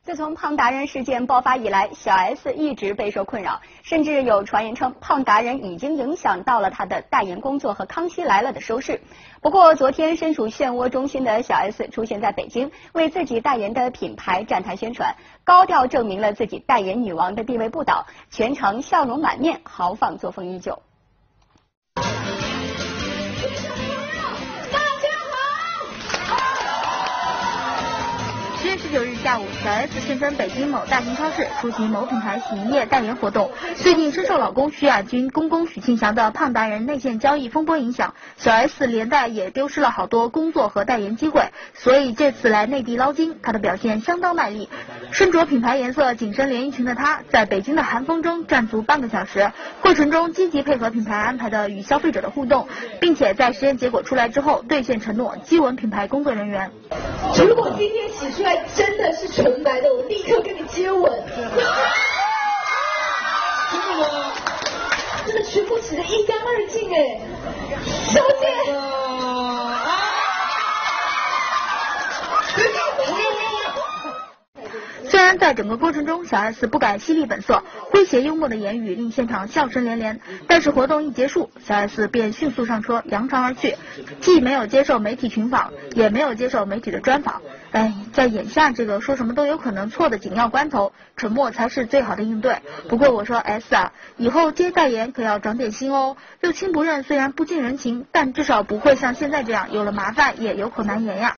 自从胖达人事件爆发以来，小 S 一直备受困扰，甚至有传言称胖达人已经影响到了她的代言工作和《康熙来了》的收视。不过，昨天身处漩涡中心的小 S 出现在北京，为自己代言的品牌站台宣传，高调证明了自己代言女王的地位不倒，全程笑容满面，豪放作风依旧。 7月19日下午，小 S 现身北京某大型超市，出席某品牌洗衣液代言活动。最近深受老公徐亚军、公公许庆祥的胖达人内线交易风波影响，小 S 连带也丢失了好多工作和代言机会，所以这次来内地捞金，她的表现相当卖力。身着品牌颜色紧身连衣裙的她，在北京的寒风中站足半个小时，过程中积极配合品牌安排的与消费者的互动，并且在实验结果出来之后兑现承诺，激吻品牌工作人员。 如果今天洗出来真的是纯白的，我立刻跟你接吻。真的吗？真的全部洗得一干二净哎，小姐。 虽然在整个过程中，小 S 不改犀利本色，诙谐幽默的言语令现场笑声连连，但是活动一结束，小 S 便迅速上车扬长而去，既没有接受媒体群访，也没有接受媒体的专访。在眼下这个说什么都有可能错的紧要关头，沉默才是最好的应对。不过我说 S 啊，以后接代言可要长点心哦。六亲不认虽然不近人情，但至少不会像现在这样有了麻烦也有口难言呀。